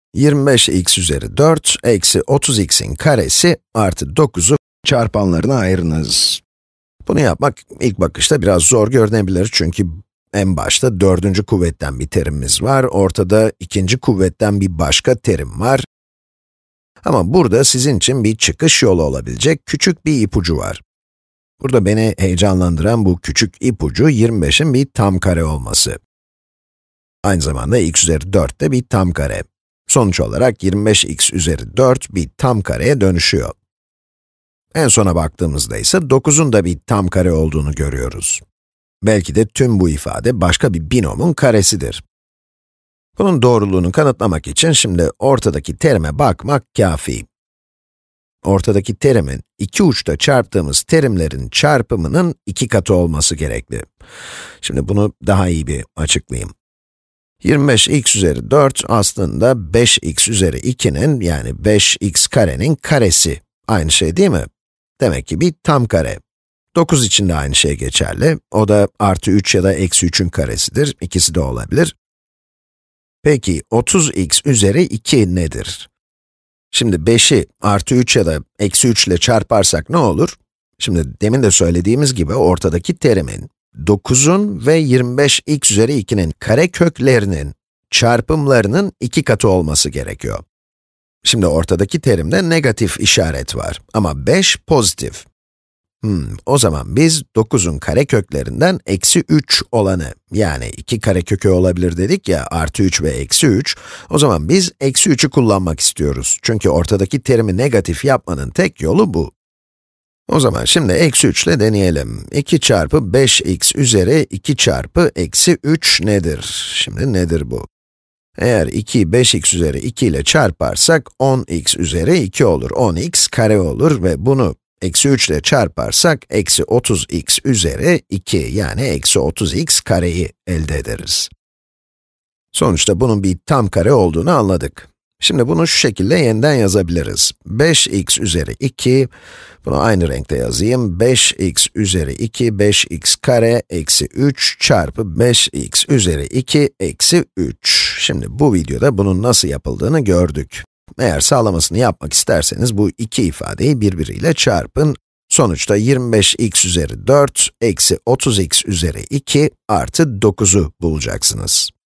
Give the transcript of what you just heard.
25x üzeri 4 eksi 30x'in karesi artı 9'u çarpanlarına ayırınız. Bunu yapmak ilk bakışta biraz zor görünebilir çünkü en başta dördüncü kuvvetten bir terimimiz var, ortada ikinci kuvvetten bir başka terim var. Ama burada sizin için bir çıkış yolu olabilecek küçük bir ipucu var. Burada beni heyecanlandıran bu küçük ipucu 25'in bir tam kare olması. Aynı zamanda x üzeri 4 de bir tam kare. Sonuç olarak 25x üzeri 4 bir tam kareye dönüşüyor. En sona baktığımızda ise 9'un da bir tam kare olduğunu görüyoruz. Belki de tüm bu ifade başka bir binomun karesidir. Bunun doğruluğunu kanıtlamak için şimdi ortadaki terime bakmak kafi. Ortadaki terimin iki uçta çarptığımız terimlerin çarpımının 2 katı olması gerekli. Şimdi bunu daha iyi bir açıklayayım. 25x üzeri 4 aslında 5x üzeri 2'nin yani 5x karenin karesi. Aynı şey değil mi? Demek ki bir tam kare. 9 için de aynı şey geçerli. O da artı 3 ya da eksi 3'ün karesidir. İkisi de olabilir. Peki 30x üzeri 2 nedir? Şimdi 5'i artı 3 ya da eksi 3 ile çarparsak ne olur? Şimdi demin de söylediğimiz gibi ortadaki terimin 9'un ve 25x üzeri 2'nin kareköklerinin çarpımlarının 2 katı olması gerekiyor. Şimdi ortadaki terimde negatif işaret var ama 5 pozitif. O zaman biz 9'un kareköklerinden eksi 3 olanı, yani 2 karekökü olabilir dedik ya, artı 3 ve eksi 3, o zaman biz eksi 3'ü kullanmak istiyoruz. Çünkü ortadaki terimi negatif yapmanın tek yolu bu. O zaman şimdi eksi 3 ile deneyelim. 2 çarpı 5x üzeri 2 çarpı eksi 3 nedir? Şimdi nedir bu? Eğer 2'yi 5x üzeri 2 ile çarparsak 10x üzeri 2 olur. 10x kare olur ve bunu eksi 3 ile çarparsak eksi 30x üzeri 2 yani eksi 30x kareyi elde ederiz. Sonuçta bunun bir tam kare olduğunu anladık. Şimdi bunu şu şekilde yeniden yazabiliriz. 5x üzeri 2, bunu aynı renkte yazayım. 5x üzeri 2, 5x kare eksi 3 çarpı 5x üzeri 2 eksi 3. Şimdi bu videoda bunun nasıl yapıldığını gördük. Eğer sağlamasını yapmak isterseniz bu iki ifadeyi birbiriyle çarpın. Sonuçta 25x üzeri 4 eksi 30x üzeri 2 artı 9'u bulacaksınız.